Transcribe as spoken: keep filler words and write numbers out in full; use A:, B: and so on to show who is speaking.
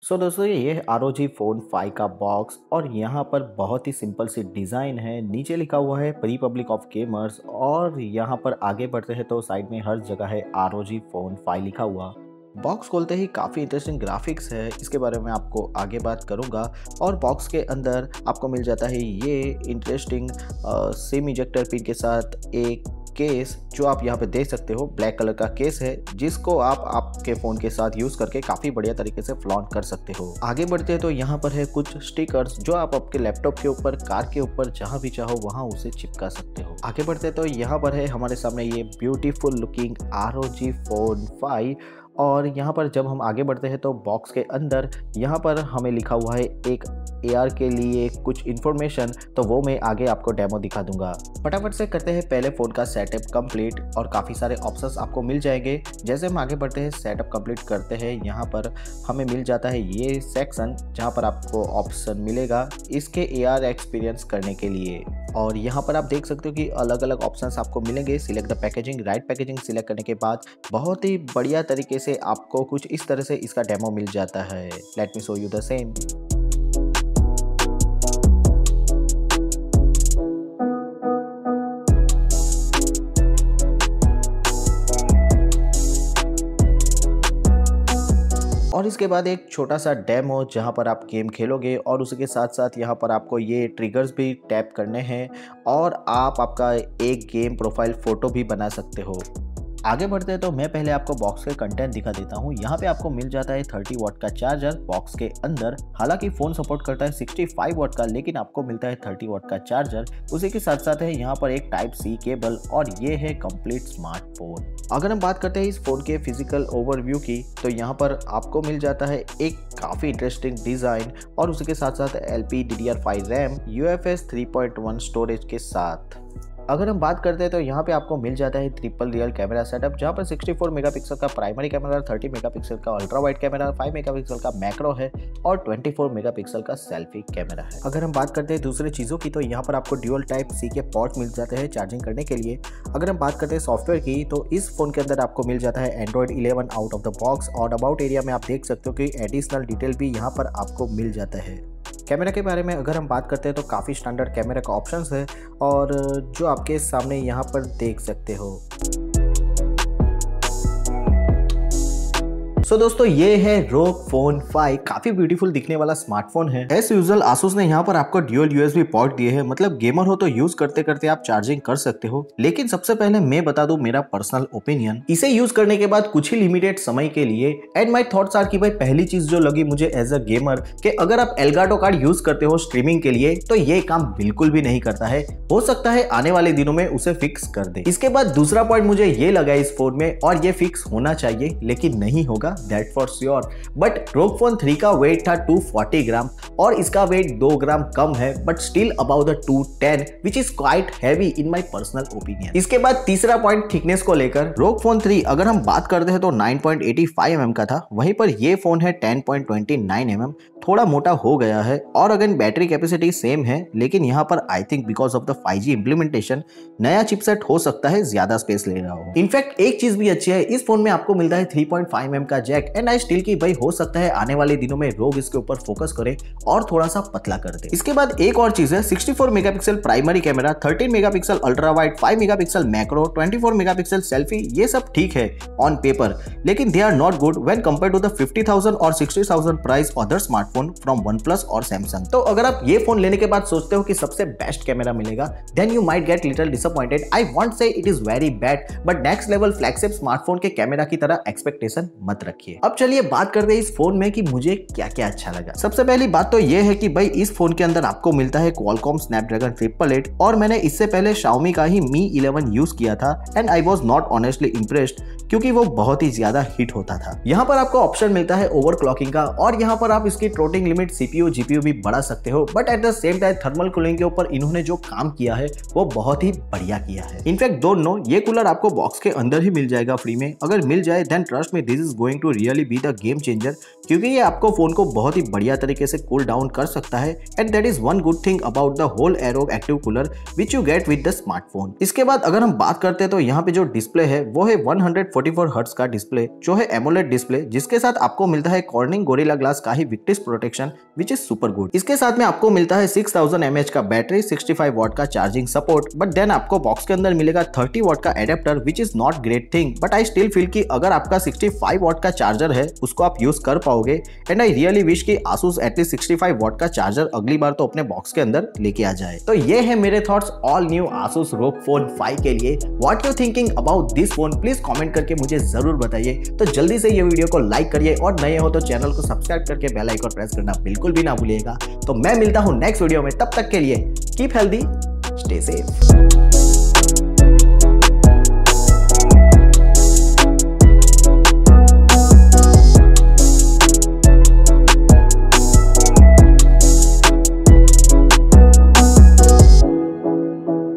A: सो दोस्तों ये है R O G phone five का बॉक्स और यहाँ पर बहुत ही सिंपल सी डिज़ाइन है। नीचे लिखा हुआ है रिपब्लिक ऑफ गेमर्स और यहाँ पर आगे बढ़ते हैं तो साइड में हर जगह है R O G phone five लिखा हुआ। बॉक्स खोलते ही काफ़ी इंटरेस्टिंग ग्राफिक्स है, इसके बारे में आपको आगे बात करूँगा। और बॉक्स के अंदर आपको मिल जाता है ये इंटरेस्टिंग सिम इजेक्टर पिन के साथ एक केस, जो आप यहाँ पे देख सकते हो ब्लैक कलर का केस है, जिसको आप आपके फ़ोन के साथ यूज़ करके काफ़ी बढ़िया तरीके से फ्लॉन्ट कर सकते हो। आगे बढ़ते हैं तो यहाँ पर है कुछ स्टिकर्स जो आप आपके लैपटॉप के ऊपर, कार के ऊपर, जहाँ भी चाहो वहाँ उसे चिपका सकते हो। आगे बढ़ते हैं तो यहाँ पर है हमारे सामने ये beautiful looking R O G phone five. और यहाँ पर जब हम आगे बढ़ते हैं तो बॉक्स के अंदर यहाँ पर हमें लिखा हुआ है एक ए आर के लिए कुछ इन्फॉर्मेशन, तो वो मैं आगे आपको डेमो दिखा दूंगा। फटाफट से करते हैं पहले फ़ोन का सेटअप कंप्लीट और काफ़ी सारे ऑप्शंस आपको मिल जाएंगे। जैसे हम आगे बढ़ते हैं सेटअप कंप्लीट करते हैं, यहाँ पर हमें मिल जाता है ये सेक्शन जहाँ पर आपको ऑप्शन मिलेगा इसके ए आर एक्सपीरियंस करने के लिए। और यहाँ पर आप देख सकते हो कि अलग अलग ऑप्शंस आपको मिलेंगे। Select the packaging, right packaging select करने के बाद बहुत ही बढ़िया तरीके से आपको कुछ इस तरह से इसका डेमो मिल जाता है। Let me show you the same. और इसके बाद एक छोटा सा डेमो जहां पर आप गेम खेलोगे और उसके साथ साथ यहां पर आपको ये ट्रिगर्स भी टैप करने हैं और आप आपका एक गेम प्रोफाइल फ़ोटो भी बना सकते हो। आगे बढ़ते हैं तो मैं पहले आपको बॉक्स के कंटेंट दिखा देता हूँ। यहाँ पे आपको मिल जाता है थर्टी वाट का चार्जर बॉक्स के अंदर। हालांकि फ़ोन सपोर्ट करता है सिक्सटी फाइव वाट का, लेकिन आपको मिलता है थर्टी वाट का चार्जर। उसी के साथ साथ है यहाँ पर एक टाइप सी केबल और ये है कंप्लीट स्मार्टफोन। अगर हम बात करते हैं इस फ़ोन के फिजिकल ओवरव्यू की, तो यहाँ पर आपको मिल जाता है एक काफ़ी इंटरेस्टिंग डिज़ाइन और उसी के साथ साथ L P D D R five RAM, U F S three point one storage के साथ। अगर हम बात करते हैं तो यहाँ पे आपको मिल जाता है ट्रिपल रियल कैमरा सेटअप, जहाँ पर सिक्सटी फोर मेगापिक्सल का प्राइमरी कैमरा, थर्टी मेगापिक्सल का ultra wide camera, five megapixel का मैक्रो है और ट्वेंटी फोर मेगापिक्सल का सेल्फी कैमरा है। अगर हम बात करते हैं दूसरे चीज़ों की, तो यहाँ पर आपको ड्यूअल टाइप सी के पोर्ट मिल जाते हैं चार्जिंग करने के लिए। अगर हम बात करते हैं सॉफ्टवेयर की, तो इस फोन के अंदर आपको मिल जाता है Android eleven out of the box और अबाउट एरिया में आप देख सकते हो कि एडिशनल डिटेल भी यहाँ पर आपको मिल जाता है। कैमरा के बारे में अगर हम बात करते हैं तो काफ़ी स्टैंडर्ड कैमरा का ऑप्शंस है और जो आपके सामने यहाँ पर देख सकते हो। सो so दोस्तों ये है रोग फोन फाइव, काफी ब्यूटीफुल दिखने वाला स्मार्टफोन है। एज यूजुअल आसूस ने यहाँ पर आपको dual U S B port दिए हैं, मतलब गेमर हो तो यूज करते करते आप चार्जिंग कर सकते हो। लेकिन सबसे पहले मैं बता दूं मेरा पर्सनल ओपिनियन, इसे यूज करने के बाद कुछ ही लिमिटेड समय के लिए एंड माई थॉट्स आर कि भाई पहली चीज जो लगी मुझे एज अ गेमर कि अगर आप एल्गाटो कार्ड यूज करते हो स्ट्रीमिंग के लिए तो ये काम बिल्कुल भी नहीं करता है। हो सकता है आने वाले दिनों में उसे फिक्स कर दे। इसके बाद दूसरा पॉइंट मुझे ये लगा इस फोन में, और ये फिक्स होना चाहिए लेकिन नहीं होगा, that for sure. But ROG phone three का वेट था टू फोर्टी ग्राम और इसका वेट दो ग्राम कम है, but still about the two ten which is quite heavy in my personal opinion. इसके बाद तीसरा पॉइंट थिकनेस को लेकर, रोग फोन थ्री अगर हम बात करते हैं तो nine point eight five M M का था, वहीं पर ये फोन है ten point two nine M M, थोड़ा मोटा हो गया है। और अगर बैटरी कैपेसिटी सेम है, लेकिन यहाँ पर I think because of the five G implementation नया चिपसेट हो सकता है ज्यादा स्पेस ले रहा हो। इनफैक्ट एक चीज भी अच्छी है, इस फोन में आपको मिलता है three point five M M का जैक एंड आई स्टिल की भाई हो सकता है आने वाले दिनों में रोग इसके ऊपर फोकस करे और थोड़ा सा पतला कर दे। इसके बाद एक और चीज है, sixty four megapixel primary camera, thirteen megapixel ultra wide, five megapixel macro, twenty four megapixel selfie, ये सब ठीक है ऑन पेपर, लेकिन they are not good when compared to the fifty thousand और sixty thousand price other smartphone from OnePlus और Samsung। तो अगर आप ये फोन लेने के बाद सोचते हो कि सबसे बेस्ट कैमरा मिलेगा, then you might get little disappointed. I won't say it is very bad, but next level flagship smartphone के कैमरा की तरह एक्सपेक्टेशन मत रखिए। अब चलिए बात करते हैं इस फोन में कि मुझे क्या क्या अच्छा लगा। सबसे पहली बात तो ये है कि भाई इस फोन के अंदर आपको मिलता है Qualcomm Snapdragon ट्रिपल एट और मैंने इससे पहले Xiaomi का ही Mi इलेवन यूज किया था and I was not honestly impressed, क्योंकि वो बहुत ही ज्यादा हिट होता था। यहाँ पर आपको ऑप्शन मिलता है ओवरक्लॉकिंग का और यहाँ पर आप इसकी थ्रोटलिंग लिमिट, सीपीयू जीपीयू भी बढ़ा सकते हो, but at the same time thermal cooling के ऊपर इन्होंने जो काम किया है वो बहुत ही बढ़िया किया है। इनफैक्ट डोंट नो, ये कूलर आपको बॉक्स के अंदर ही मिल जाएगा फ्री में। अगर मिल जाए then trust me this is going to really be the game changer, क्योंकि ये आपको फोन को बहुत ही बढ़िया तरीके से कूल डाउन कर सकता है and that is one good thing about the whole aero active cooler which you get with the smartphone. इसके बाद अगर हम बात करते हैं तो यहाँ पे जो डिस्प्ले है वो है वन फोर्टी फोर हर्ट्ज का डिस्प्ले, जो है एमोलेड डिस्प्ले, जिसके साथ आपको मिलता है कॉर्निंग गोरिल्ला ग्लास का ही Victus protection which is super good. इसके साथ में आपको मिलता है सिक्स थाउजेंड एमएच का बैटरी, सिक्सटी फाइव वॉट का चार्जिंग सपोर्ट, बट देन आपको बॉक्स के अंदर मिलेगा थर्टी वॉट का adapter which is not great thing, but I still feel कि अगर आपका सिक्सटी फाइव वॉट का चार्जर है उसको आप यूज कर पाओगे एंड आई रियली विश कि Asus at least sixty five watt का चार्जर अगली बार तो अपने बॉक्स के अंदर लेके आ जाए। तो ये है मेरे thoughts all new Asus ROG phone five के लिए। What you thinking about this phone, please comment करके मुझे जरूर बताइए। तो जल्दी से ये वीडियो को लाइक करिए और नए हो तो चैनल को सब्सक्राइब करके बेल आइकन प्रेस करना बिल्कुल भी ना भूलिएगा। तो मैं मिलता हूं नेक्स्ट वीडियो में, तब तक के लिए कीप हेल्दी, स्टे सेफ।